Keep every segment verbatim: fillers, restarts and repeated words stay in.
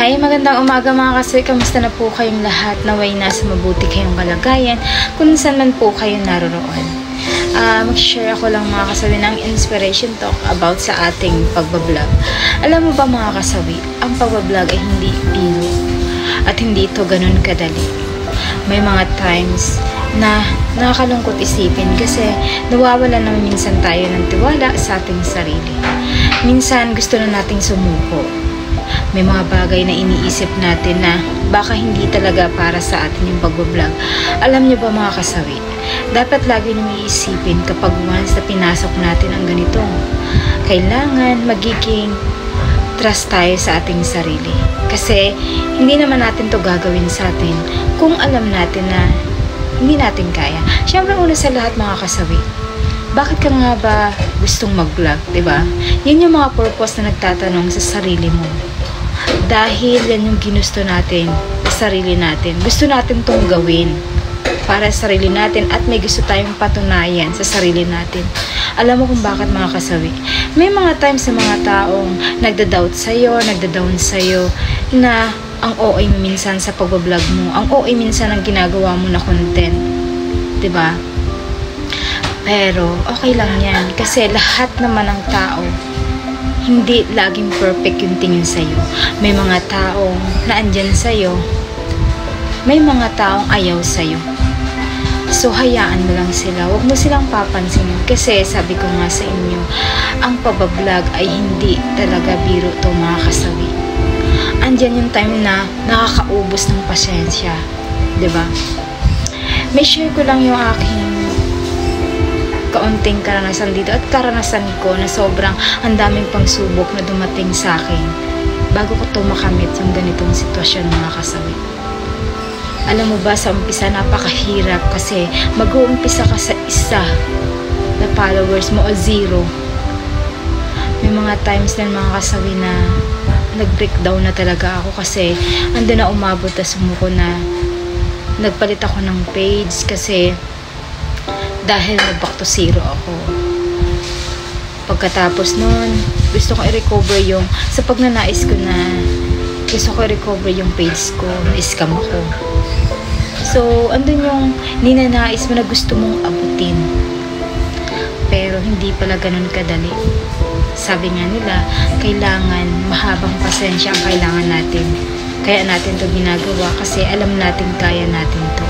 Hi, magandang umaga mga kaswi. Kamusta na po kayong lahat? Naway nasa mabuti kayong kalagayan kung saan man po kayo naroroon. Uh, mag-share ako lang mga kasawi ng inspiration talk about sa ating pagbablog. Alam mo ba mga kasawi, ang pagbablog ay hindi biro at hindi ito ganun kadali. May mga times na nakakalungkot isipin kasi nawawala na minsan tayo ng tiwala sa ating sarili. Minsan gusto na nating sumuko. May mga bagay na iniisip natin na baka hindi talaga para sa atin yung pagbablog. Alam niyo ba mga kasawi, dapat lagi nang iisipin kapag once na pinasok natin ang ganitong kailangan magiging trust tayo sa ating sarili. Kasi hindi naman natin to gagawin sa atin kung alam natin na hindi natin kaya. Siyempre una sa lahat mga kasawi, bakit ka nga ba gustong mag-vlog, diba? Yun yung mga purpose na nagtatanong sa sarili mo. Dahil yan yung ginusto natin sa sarili natin. Gusto natin tong gawin para sa sarili natin at may gusto tayong patunayan sa sarili natin. Alam mo kung bakit mga kasawi? May mga times sa mga taong nagda-doubt sa'yo, nagda-down sa'yo na ang O A mo minsan sa pagbablog mo. Ang O A minsan ang ginagawa mo na content. Diba? Pero okay lang yan kasi lahat naman ng tao hindi laging perfect yung tingin sa'yo. May mga taong naandyan sa'yo, may mga taong ayaw sa'yo. So, hayaan mo lang sila. Huwag mo silang papansinin. Kasi, sabi ko nga sa inyo, ang pabablog ay hindi talaga biro to mga kasawi. Andyan yung time na nakakaubos ng pasyensya. Diba? May share ko lang yung aking kaunting karanasan dito at karanasan ko na sobrang ang daming pangsubok na dumating sa akin bago ko to makamit yung ganitong sitwasyon mga kasawi. Alam mo ba sa umpisa napakahirap kasi mag-uumpisa ka sa isa na followers mo o zero. May mga times na mga kasawi na nag-breakdown na talaga ako kasi ando na umabot na sumuko na nagpalit ako ng page kasi dahil nag-back to zero ako. Pagkatapos nun, gusto ko i-recover yung, sa pagnanais ko na, gusto ko i-recover yung page ko, na-scam ako. So, andun yung ninanais mo na gusto mong abutin. Pero hindi pala ganun kadali. Sabi nga nila, kailangan mahabang pasensya ang kailangan natin. Kaya natin to ginagawa kasi alam natin kaya natin to.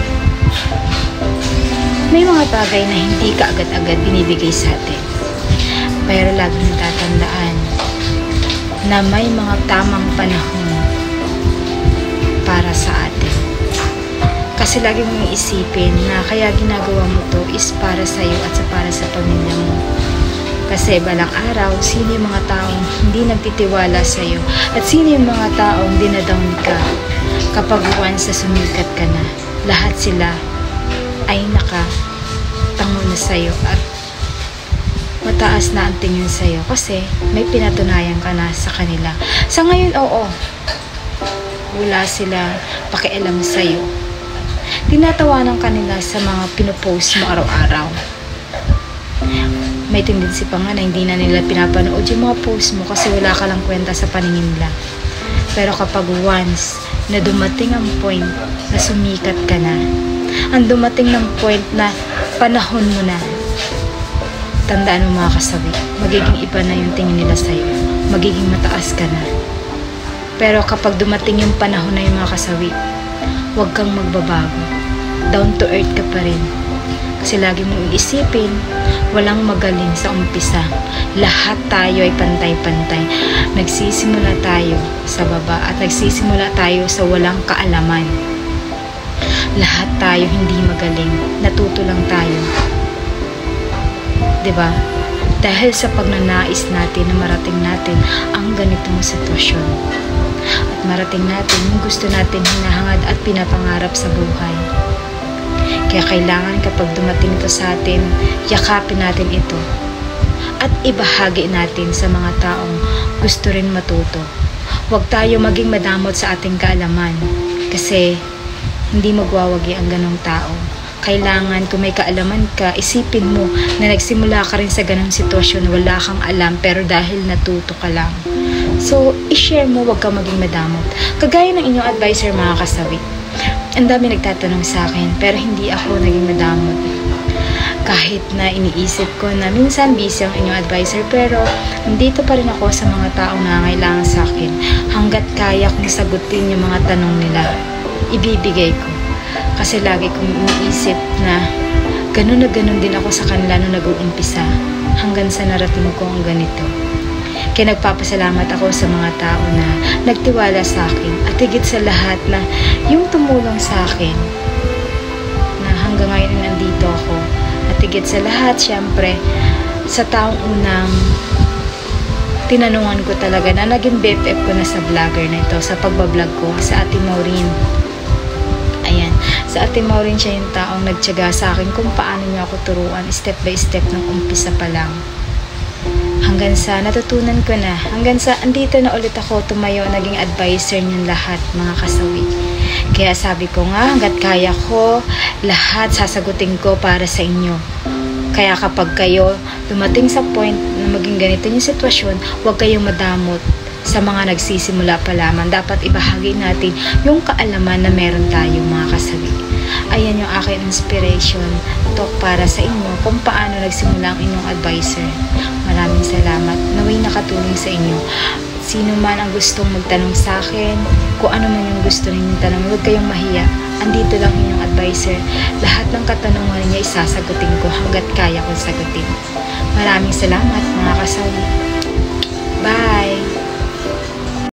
May mga bagay na hindi ka agad-agad binibigay sa atin. Pero lagi natatandaan na may mga tamang panahon para sa atin. Kasi lagi mong isipin na kaya ginagawa mo to is para sa iyo at sa para sa pamilya mo. Kasi balang araw, sino yung mga taong hindi nagtitiwala sa iyo at sino yung mga taong dinadown ka kapag once na sumikat ka na. Lahat sila ay nakatango na sa'yo at mataas na ang tingin sa'yo kasi may pinatunayan ka na sa kanila. Sa ngayon, oo, wala sila pakialam sa'yo. Tinatawanan kanila sa mga pinopost mo araw-araw. May tendency pa nga na hindi na nila pinapanood yung mga post mo kasi wala ka lang kwenta sa paningin nila. Pero kapag once na dumating ang point na sumikat ka na, ang dumating ng point na panahon mo na, tandaan mo mga kasawi, magiging iba na yung tingin nila sa'yo. Magiging mataas ka na. Pero kapag dumating yung panahon na yung mga kasawi, huwag kang magbabago. Down to earth ka pa rin. Kasi lagi mong iisipin, walang magaling sa umpisa. Lahat tayo ay pantay-pantay. Nagsisimula tayo sa baba at nagsisimula tayo sa walang kaalaman. Lahat tayo hindi magaling. Natuto lang tayo. Diba? Dahil sa pagnanais natin na marating natin ang ganitong sitwasyon. At marating natin yung gusto natin hinahangad at pinapangarap sa buhay. Kaya kailangan kapag dumating ito sa atin, yakapin natin ito. At ibahagi natin sa mga taong gusto rin matuto. Huwag tayo maging madamot sa ating kaalaman. Kasi hindi magwawagi ang ganong tao. Kailangan kung may kaalaman ka, isipin mo na nagsimula ka rin sa ganong sitwasyon, wala kang alam, pero dahil natuto ka lang. So, i-share mo, huwag kang maging madamot. Kagaya ng inyong advisor mga kasawi. Ang dami nagtatanong sa akin, pero hindi ako naging madamot. Kahit na iniisip ko na minsan busy ang inyong advisor, pero nandito pa rin ako sa mga taong nangangailangan sa akin. Hanggat kaya kong sagutin yung mga tanong nila, ibibigay ko. Kasi lagi kong iniisip na ganun na ganun din ako sa kanila nung nag-uumpisa, hanggang sa narating ko ang ganito. Kaya nagpapasalamat ako sa mga tao na nagtiwala sa akin, at higit sa lahat na yung tumulong sa akin na hanggang ngayon nandito ako. At higit sa lahat, syempre, sa taong unang tinanungan ko talaga na naging B F F ko na sa vlogger na ito, sa pagbablog ko, sa Ate Maureen. Ayan, sa Ate Maureen, siya yung taong nagtiyaga sa akin kung paano niya ako turuan step by step ng umpisa pa lang. Hanggang sa natutunan ko na, hanggang sa andito na ulit ako tumayo, naging advisor niyong lahat mga kasawi. Kaya sabi ko nga, hanggat kaya ko, lahat sasagutin ko para sa inyo. Kaya kapag kayo dumating sa point na maging ganito yung sitwasyon, huwag kayong madamot sa mga nagsisimula pa lamang. Dapat ibahagi natin yung kaalaman na meron tayo mga kasawi. Ayan yung aking inspiration talk para sa inyo kung paano nagsimula ang inyong advisor. Maraming salamat. Naway nakatulong sa inyo. Sino man ang gustong magtanong sa akin, kung ano man yung gusto ninyong tanong, huwag kayong mahiya. Andito lang inyong advisor. Lahat ng katanungan niya isasagutin ko hanggat kaya kong sagutin. Maraming salamat mga kasawi. Bye!